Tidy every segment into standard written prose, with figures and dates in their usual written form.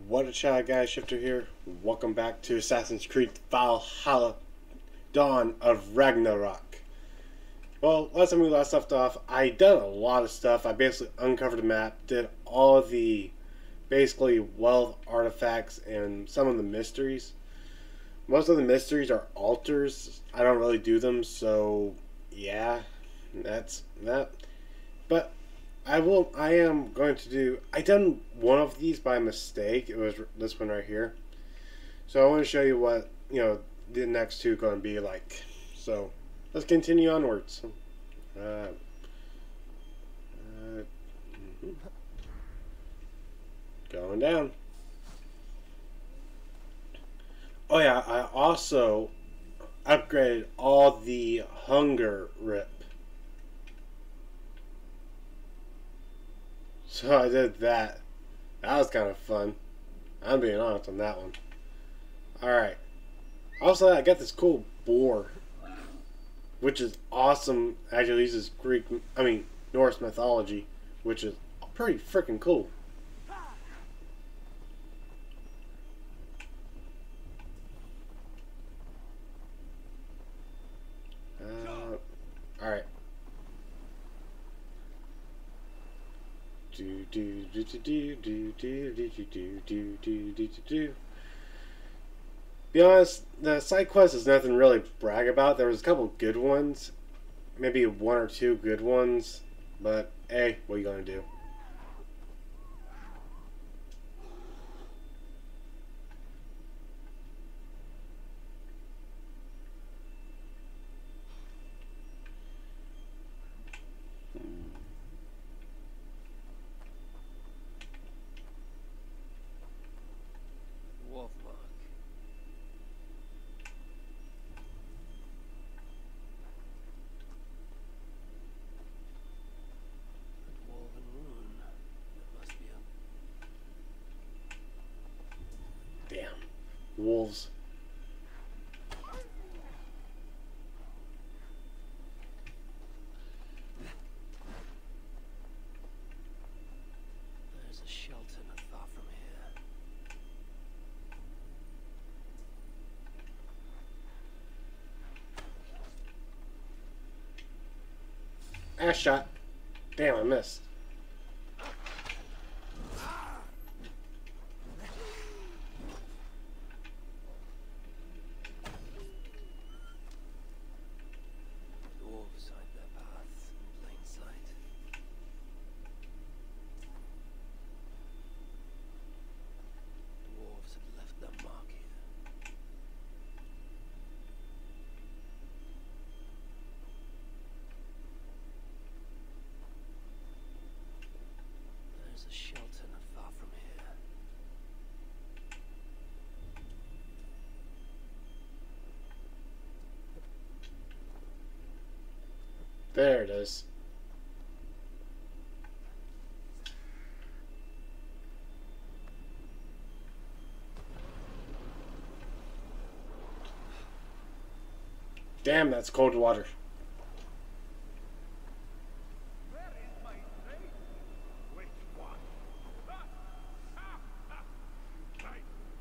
What a chat, guys, Shifter here. Welcome back to Assassin's Creed Valhalla Dawn of Ragnarok. Well, last time we left off, I done a lot of stuff. I basically uncovered the map, did all of the basically wealth artifacts and some of the mysteries. Most of the mysteries are altars. I don't really do them, so yeah, that's that. But I am going to do. I done one of these by mistake. It was this one right here. So I want to show you what the next two are going to be like. So let's continue onwards. Going down. Oh yeah, I also upgraded all the hunger rip. So I did that. That was kind of fun. I'm being honest on that one. Alright. Also, I got this cool boar. Which is awesome. Actually uses Norse mythology. Which is pretty freaking cool. Alright. Be honest, the side quest is nothing really to brag about. There was a couple good ones, maybe one or two good ones, but hey, what are you gonna do? Damn. Wolves. There's a shelter not far from here. Ass shot. Damn, I missed. Dwarves hide their paths in plain sight. Dwarves have left their mark here. There's a shelter not far from here. There it is. Damn, that's cold water. Where is my trade? Which one? Right.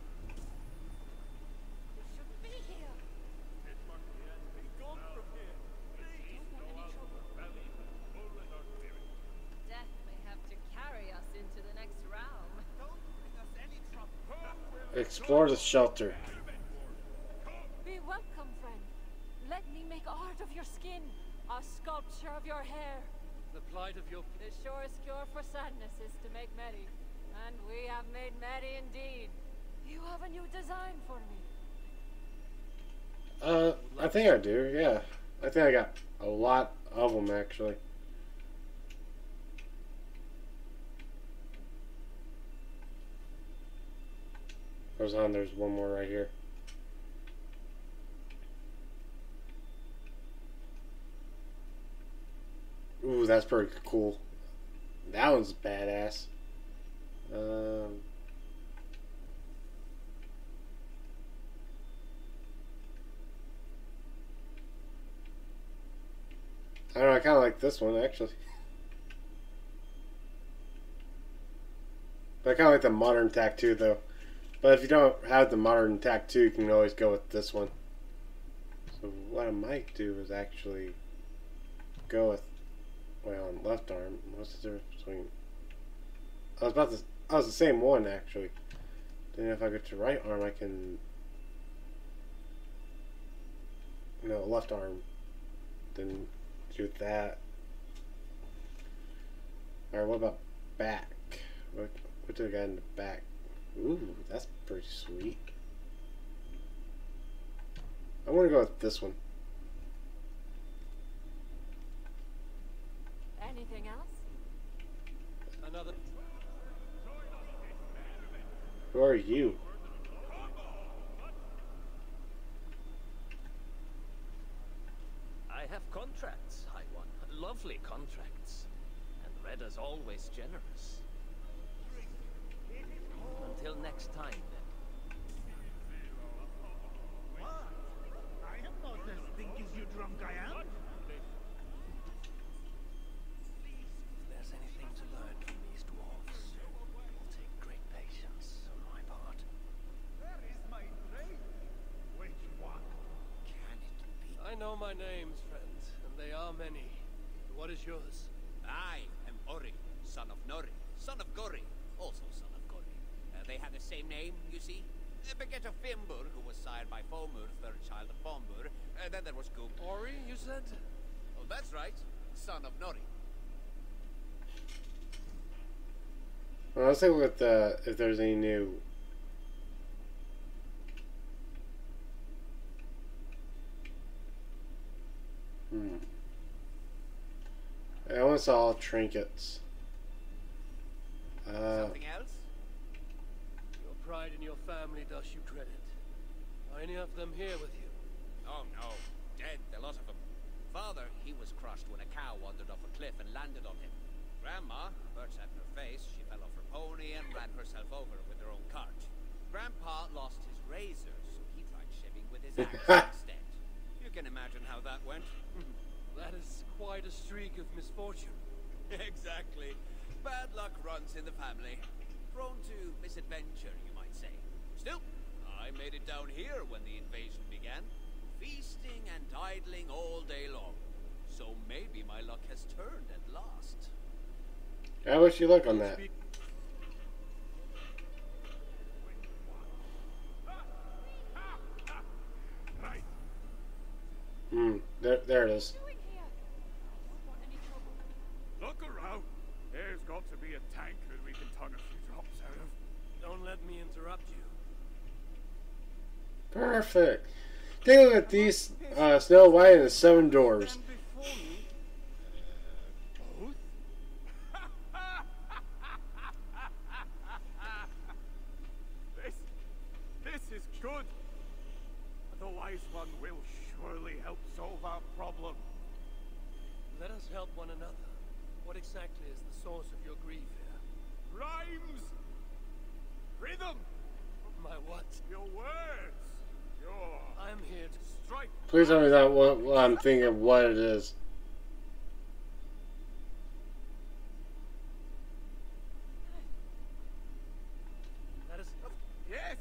You shouldn't be here. It must be as we go from here. Please go out of the valley and pull with our spirit. Death may have to carry us into the next realm. Don't bring us any trouble. Explore the shelter. Be welcome, friend. Let me make art of your skin, a sculpture of your hair. The plight of your The surest cure for sadness is to make merry, and we have made merry indeed. You have a new design for me. I think I do, yeah. I think I got a lot of them, actually. Goes on, there's one more right here. Ooh, that's pretty cool. That one's badass. I don't know, I kind of like this one, actually. But I kind of like the modern tack, too, though. But if you don't have the modern tack 2, you can always go with this one. So what I might do is actually go with, well, on left arm. What's the difference between? I was the same one actually. Then if I go to right arm, I can. No, left arm. Then do that. Alright, what about back? What do I got in the back? Ooh, that's pretty sweet. I want to go with this one. Anything else? Another. Who are you? I have contracts, High One. Lovely contracts. And Reda's always generous. Until next time, then. What? I am not as stinky as you drunk I am. If there's anything to learn from these dwarves, it will take great patience on my part. Where is my brain? Which one? Can it be? I know my names, friends, and they are many. What is yours? I am Ori, son of Nori, son of Gori, also son of Gori. They had the same name, you see. Beget of Fimbur, who was sired by Fomur, third child of Bombur. Then there was Goop. Ori, you said? Oh, that's right, son of Nori. Well, let's take a look at if there's any new. I only saw all trinkets. Something else? Your pride in your family does you credit. Are any of them here with you? Oh no, dead, a lot of them. Father, he was crushed when a cow wandered off a cliff and landed on him. Grandma, birds at her face, she fell off her pony and ran herself over with her own cart. Grandpa lost his razor, so he tried shaving with his axe instead. You can imagine how that went. That is quite a streak of misfortune. Exactly. Bad luck runs in the family. Prone to misadventure, you might say. Still, I made it down here when the invasion began. Feasting and idling all day long. So maybe my luck has turned at last. I wish you luck on that. Right. There it is. Doing here? Don't want any trouble. Look around. There's got to be a tank that we can tongue a few drops out of. Don't let me interrupt you. Perfect. Take a look at these Snow White and the Seven Dwarves. Stand before me. Both? This is good. The wise one will surely help solve our problem. Let us help one another. What exactly is the source of your grief here? Rhymes! Rhythm! My what? Your words! Your I'm here to strike! Please tell me that what I'm thinking of what it is. That is. Yes!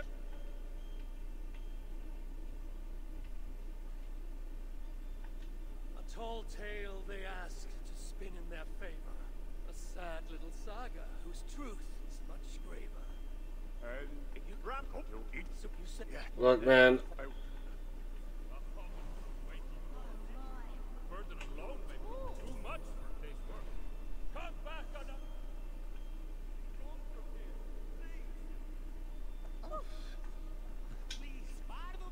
A tall tale they ask to spin in their favor. A sad little saga whose truth is much graver. And you ran up to eat So you said. Yeah. Look, man. Burden alone may be too much for a day's work. Come back on a... Go from here, please. Please, Bardo.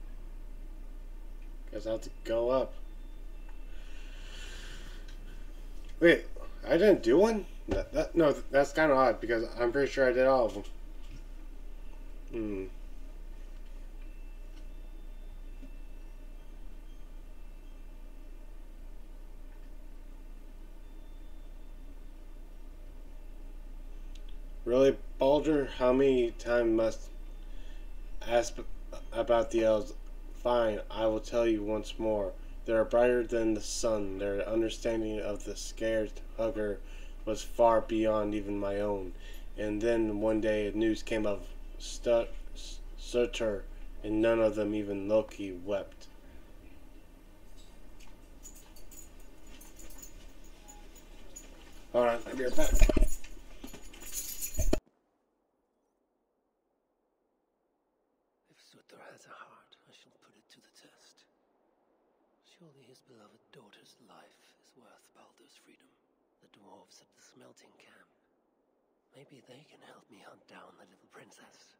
Guess I have to go up. Wait, I didn't do one? No, that's kind of odd because I'm pretty sure I did all of them. Really, Baldur? How many times must ask about the elves? Fine, I will tell you once more. They are brighter than the sun. Their understanding of the scared hugger was far beyond even my own. And then one day news came of Surtur, and none of them, even Loki, wept. Alright, I'll be right back. If Surtur has a heart, I shall put it to the test. Surely his beloved daughter's life is worth Baldur's freedom. The dwarves at the smelting camp. Maybe they can help me hunt down the little princess.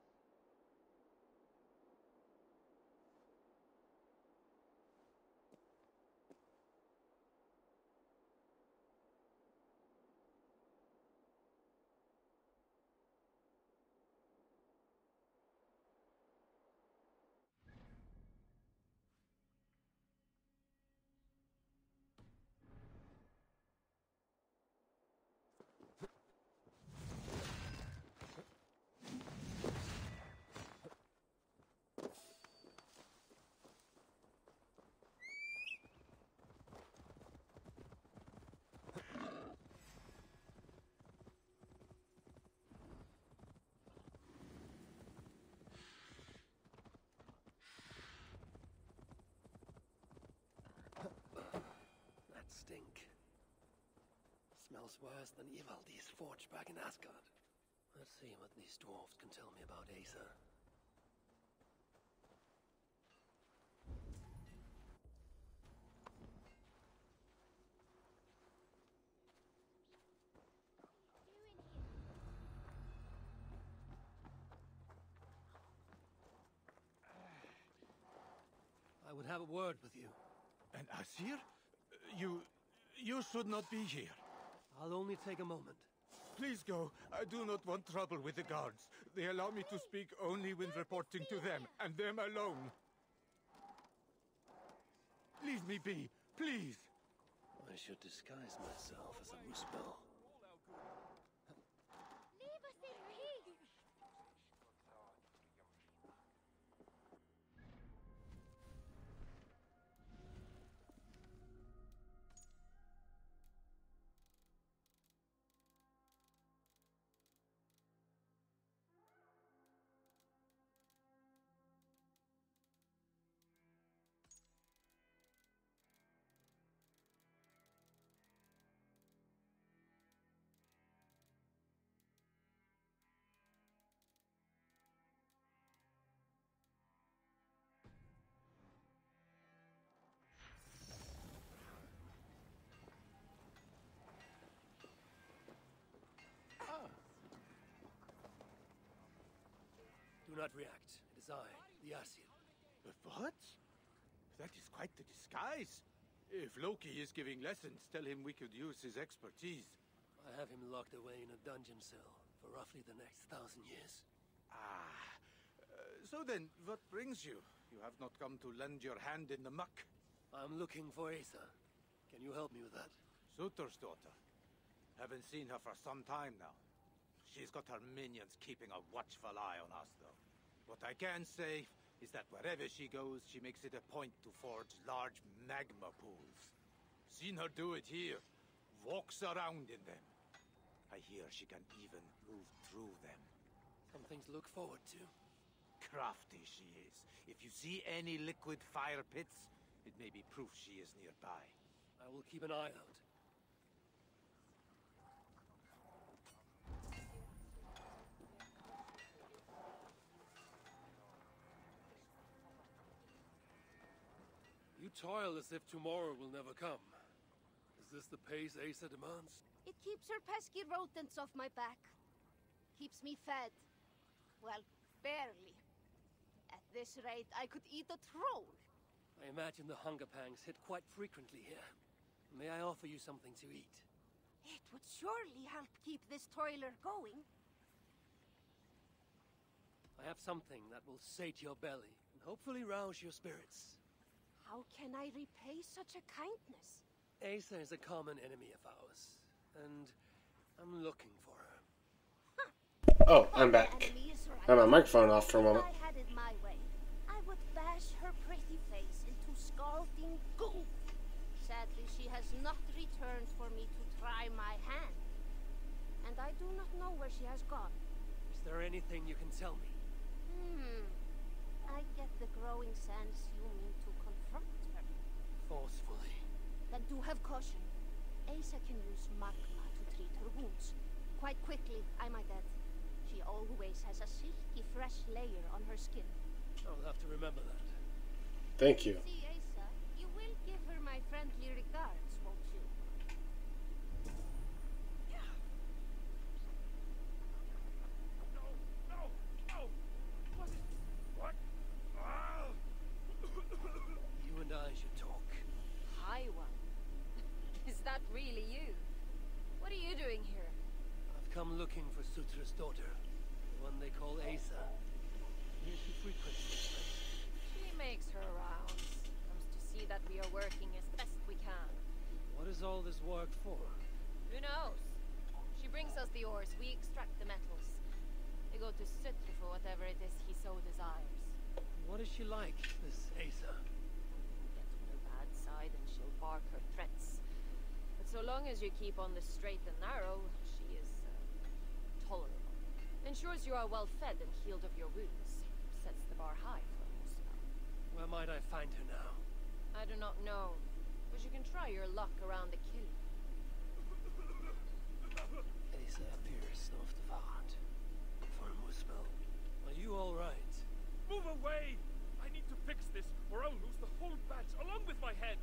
Stink. Smells worse than Ivaldi's forge back in Asgard. Let's see what these dwarves can tell me about Acer. I would have a word with you. And Asir? You should not be here. I'll only take a moment. Please go. I do not want trouble with the guards. They allow me to speak only when reporting to them, and them alone. Leave me be, please. I should disguise myself as a Muspel. Leave us in peace! Do not react. It is I, the Asir. What? That is quite the disguise. If Loki is giving lessons, tell him we could use his expertise. I have him locked away in a dungeon cell for roughly the next 1,000 years. So then, what brings you? You have not come to lend your hand in the muck. I'm looking for Acer. Can you help me with that? Surtur's daughter. Haven't seen her for some time now. She's got her minions keeping a watchful eye on us, though. What I can say is that wherever she goes, she makes it a point to forge large magma pools. Seen her do it here. Walks around in them. I hear she can even move through them. Something to look forward to. Crafty she is. If you see any liquid fire pits, it may be proof she is nearby. I will keep an eye out. You toil as if tomorrow will never come. Is this the pace Acer demands? It keeps her pesky rodents off my back. Keeps me fed. Well, barely. At this rate, I could eat a troll. I imagine the hunger pangs hit quite frequently here. May I offer you something to eat? It would surely help keep this toiler going. I have something that will sate your belly and hopefully rouse your spirits. How can I repay such a kindness? Acer is a common enemy of ours, and I'm looking for her. Oh, I'm back. Enemy is right. I had my microphone off for a If moment. I had it my way, I would bash her pretty face into scalding goo. Sadly, she has not returned for me to try my hand. And I do not know where she has gone. Is there anything you can tell me? I get the growing sense you mean to confront her. Forcefully. Then do have caution. Asa can use magma to treat her wounds. Quite quickly, I might add. She always has a silky fresh layer on her skin. I'll have to remember that. Thank you. See, Asa, you will give her my friendly regards, won't you? You and I should talk. Hi, one. Is that really you? What are you doing here? I've come looking for Sutra's daughter. The one they call Asa. Here she frequents this place. She makes her rounds. Comes to see that we are working as best we can. What is all this work for? Who knows? She brings us the ores, we extract the metals. They go to Sutra for whatever it is he so desires. What is she like, this Asa? Get on her bad side and she'll bark her threats. But so long as you keep on the straight and narrow, she is tolerable. Ensures you are well fed and healed of your wounds. Sets the bar high for a Muspel. Where might I find her now? I do not know, but you can try your luck around the kiln. Asa appears of the Vard. For a Muspel. Are you alright? Move away! I need to fix this, or I'll lose the whole batch along with my head.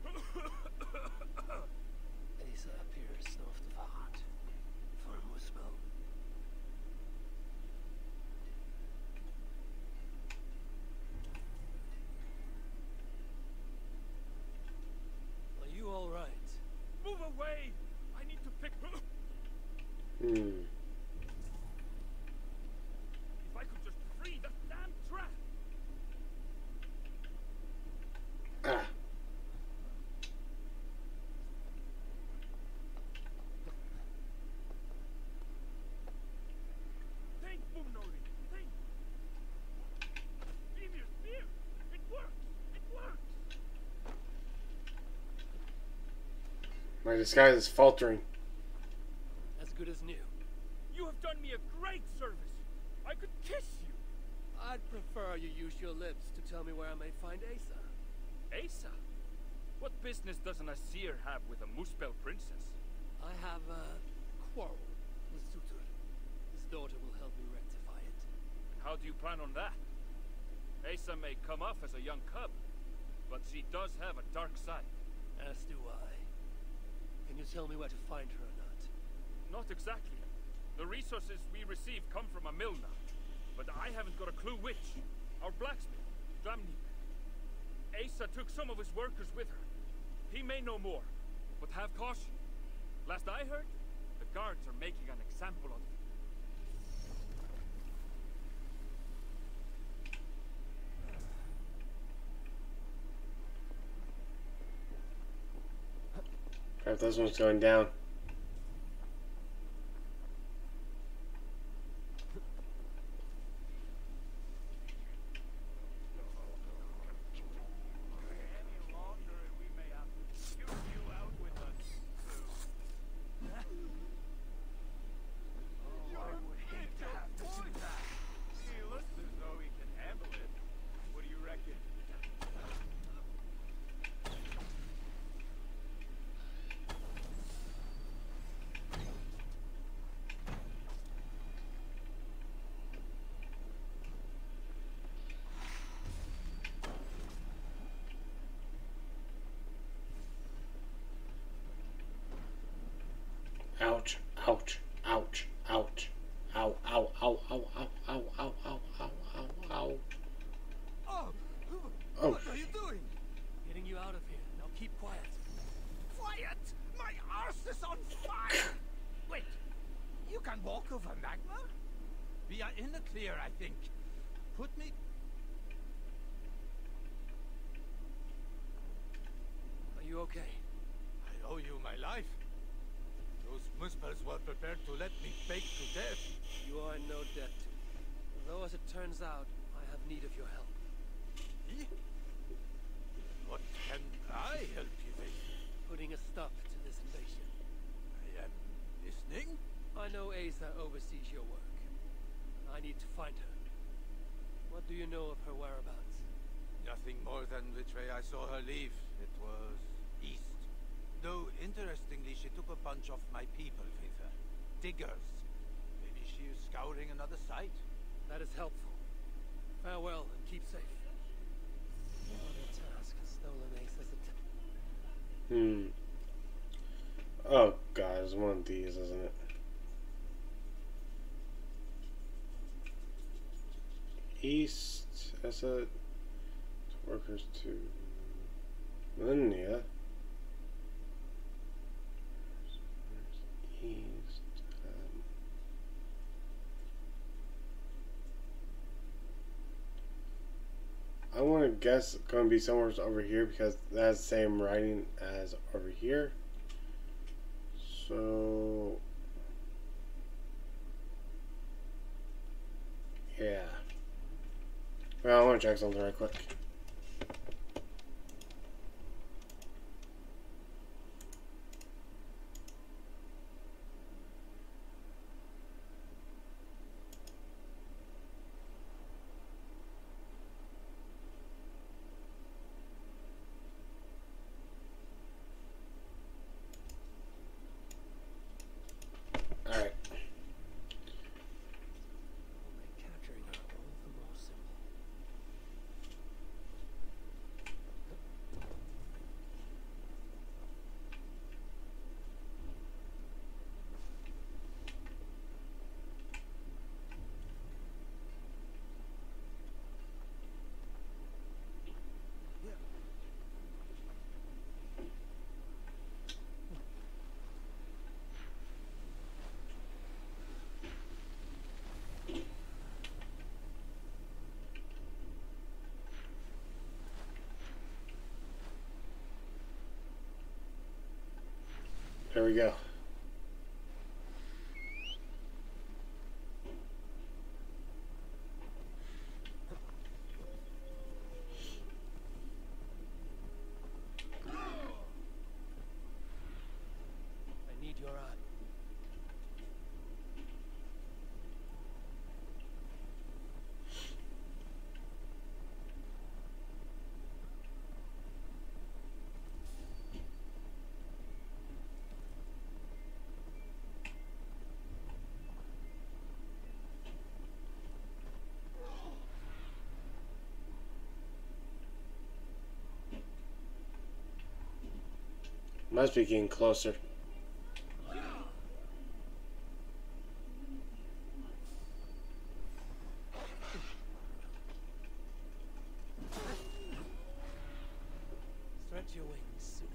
Asa appears of the Vard. For a Muspel. Are you alright? Move away! I need to fix. Hmm. If I could just free that damn trap! Ah. Think, Mumnori! Think! Emir, spear! It works! It works! My disguise is faltering. As good as new. You have done me a great service! I could kiss you! I'd prefer you use your lips to tell me where I may find Asa. Asa? What business does an Asir have with a Muspel princess? I have a quarrel with Sutur. His daughter will help me rectify it. How do you plan on that? Asa may come off as a young cub, but she does have a dark side. As do I. Can you tell me where to find her or not? Not exactly. The resources we receive come from a mill now, but I haven't got a clue which. Our blacksmith, Dramnik. Asa took some of his workers with her. He may know more, but have caution. Last I heard, the guards are making an example of him. Crap, this one's going down. Any longer and we may have to shoot you out with a spoon. Oh, I would hate to have to do that. He looks as though he can handle it. What do you reckon? Ouch, ouch, ouch, ouch. Ow, ow, ow, ow, ow, ow, ow, ow, ow, ow, ow. Oh! Oh. What are you doing? Getting you out of here. Now keep quiet. Quiet! My arse is on fire! Wait, you can walk over magma? We are in the clear, I think. Put me... Are you okay? I owe you my life. Those Muspels were prepared to let me bake to death. You are in no debt to me. Though, as it turns out, I have need of your help. What can I help you with? Putting a stop to this invasion. I am listening. I know Asa oversees your work. I need to find her. What do you know of her whereabouts? Nothing more than which way I saw her leave. It was east. Though, interestingly, she took a bunch of my people with her. Diggers. Maybe she is scouring another site. That is helpful. Farewell and keep safe. What a task. Stolen Asa's Oh god, it's one of these, isn't it? East, that's a workers to Linnea. East. I want to guess it's going to be somewhere over here because that has the same writing as over here. So, yeah. Well, I want to check something right quick. Alright. will make capturing her all the more simple. There we go. I need your eye. Must be getting closer. Stretch your wings, Sunan.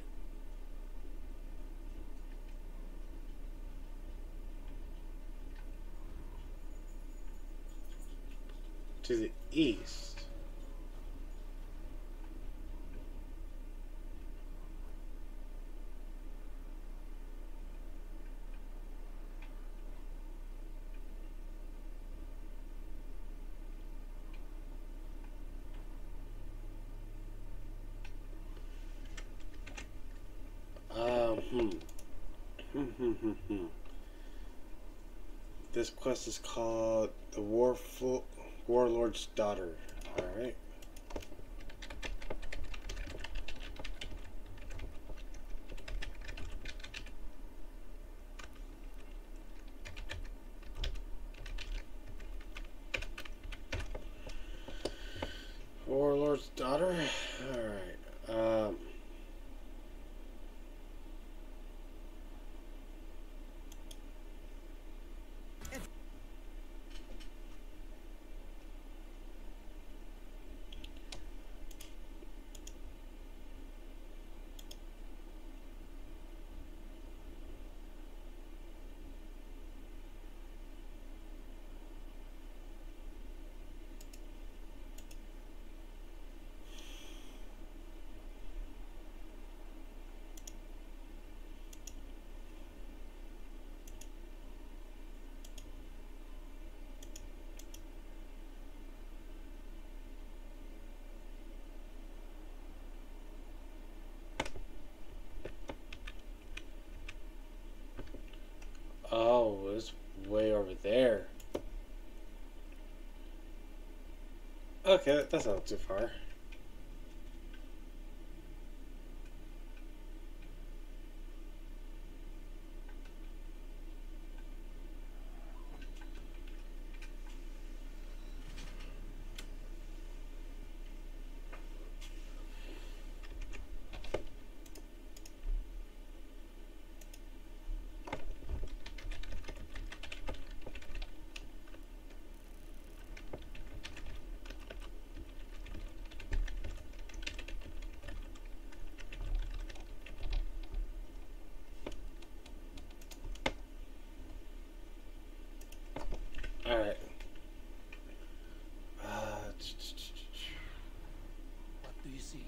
To the east. This quest is called the Warlord's Daughter. Alright. Warlord's Daughter? Alright. Okay, that's not too far. Alright. What do you see?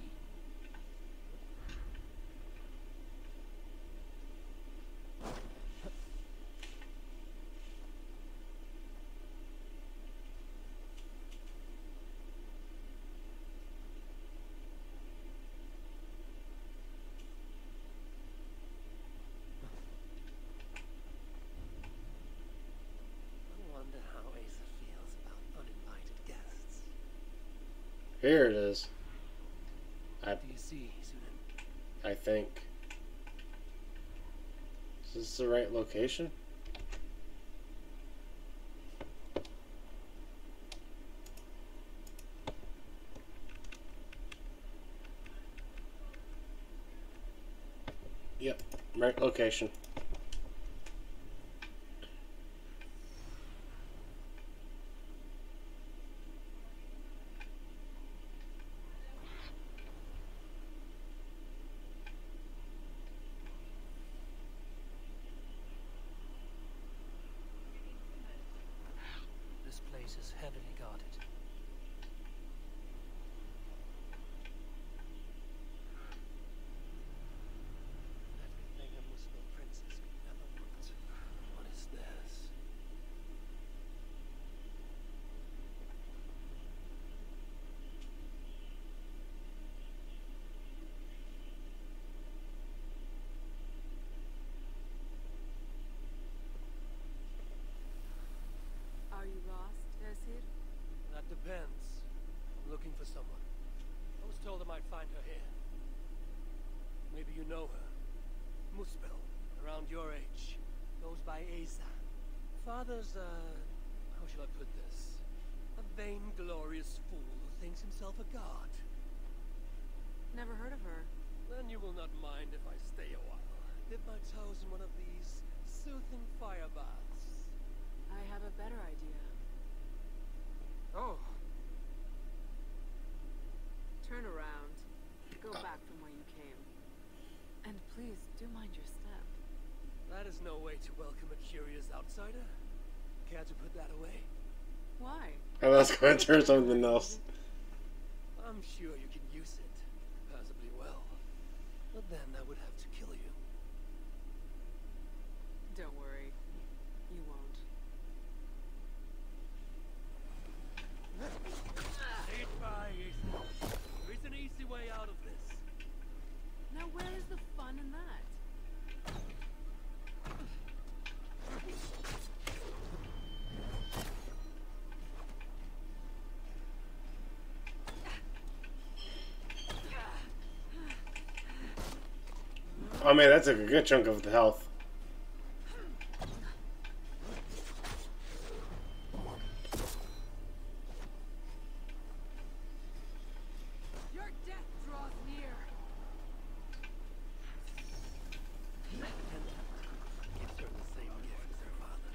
I wonder how Asa feels about uninvited guests. Here it is. What do you see, Sunan? I think. Is this the right location? Yep, right location. This place is heavily guarded. Everything a Muslim princess could ever want. What is theirs? Are you lost, Esir? That depends. I'm looking for someone. I was told I might find her here. Maybe you know her. Muspel, around your age. Goes by Asa. Father's, how shall I put this? A vainglorious fool who thinks himself a god. Never heard of her. Then you will not mind if I stay a while. Dip my toes in one of these soothing fire baths. I have a better idea. Oh, Turn around. Go back from where you came. And please, do mind your step. that is no way to welcome a curious outsider. Care to put that away? Why? I was going to turn something else. I'm sure you can use it, passably well. But then I would have to kill you. Don't worry. You won't. Stay by, Asa. There is an easy way out of this. Now where is the fun in that? Oh man, that's a good chunk of the health. Your death draws near. Gives her the same gift as her father.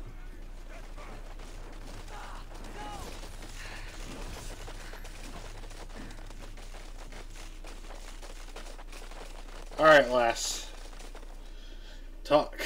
Alright, lass. Talk.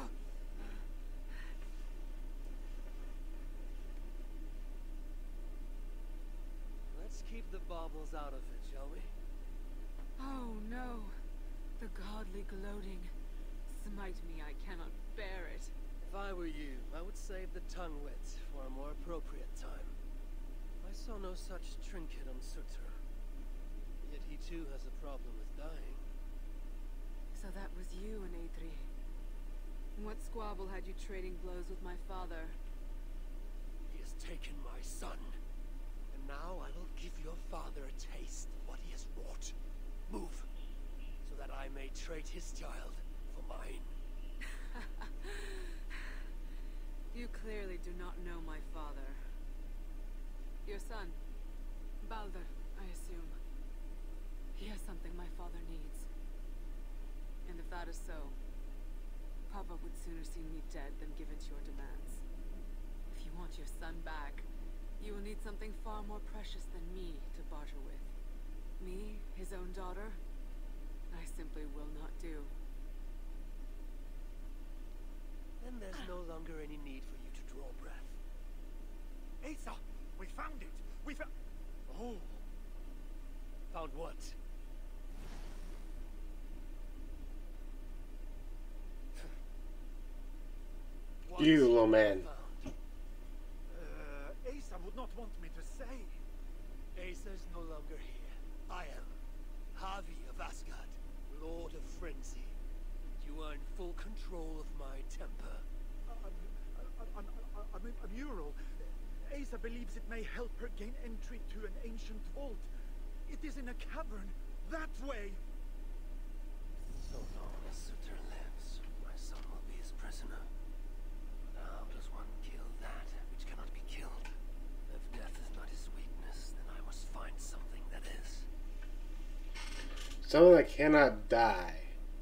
Let's keep the baubles out of it, shall we? Oh no. The godly gloating. Smite me, I cannot bear it. If I were you, I would save the tongue wit for a more appropriate time. I saw no such trinket on Sutter. Yet he too has a problem with dying. So that was you and Aetri. What squabble had you trading blows with my father? He has taken my son. And now I trade his child for mine. You clearly do not know my father. Your son, Baldur, I assume. He has something my father needs. And if that is so, Papa would sooner see me dead than give in to your demands. If you want your son back, you will need something far more precious than me to barter with. Me, his own daughter, I simply will not do. Then there's no longer any need for you to draw breath. Asa, we found it. We found. Oh. Found what? What You, little man. found? Asa would not want me to say. Asa's no longer here. I am Havi of Asgard, Lord of Frenzy. You are in full control of my temper. A mural. Asa believes it may help her gain entry to an ancient vault. It is in a cavern. That way. So long as Sutter lives, my son will be his prisoner. But how does one kill that which cannot be killed? If death is not his weakness, then I must find something that is. Someone that cannot die.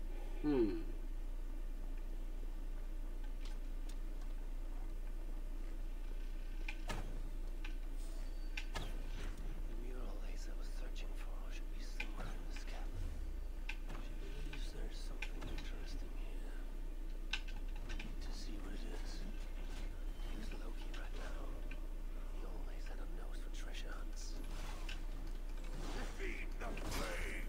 The mural Asa was searching for should be somewhere in this cavern. She believes there's something interesting here. I need to see what it is. Use Loki right now. He always had a nose for treasure hunts. Defeat the flame.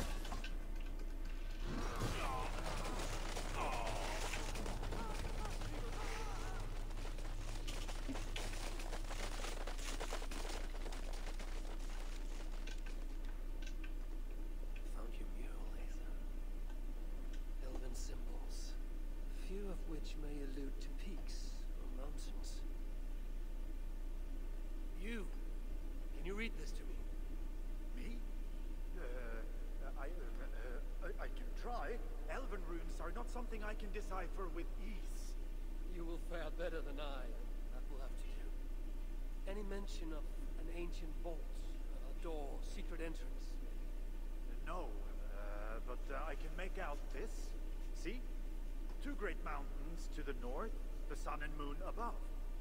Found your mural, Asa. Elven symbols, few of which may allude to peaks or mountains. You! Can you read this to me? Me? I can try. Elven runes are not something I can decipher with ease. You will fare better than I. That will have to do. Any mention of an ancient vault, a door, secret entrance? No, but I can make out this. See? Two great mountains to the north, the sun and moon above.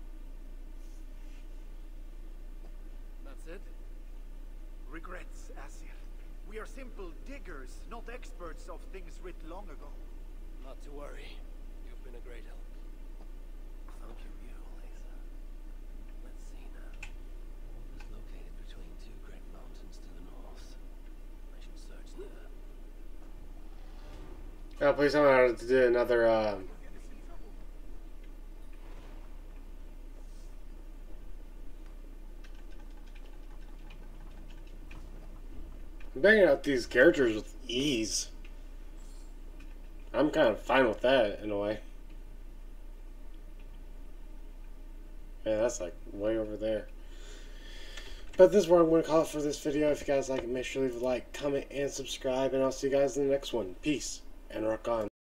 That's it? Regrets, Asir. We are simple diggers, not experts of things writ long ago. Not to worry. You've been a great help. Found your mural, Asa. Let's see now. It was located between two great mountains to the north. I should search there. Oh, please tell me how to do another, I'm banging out these characters with ease. I'm kind of fine with that, in a way. Yeah, that's like way over there. But this is where I'm going to call it for this video. If you guys like it, make sure to leave a like, comment, and subscribe. And I'll see you guys in the next one. Peace, and rock on.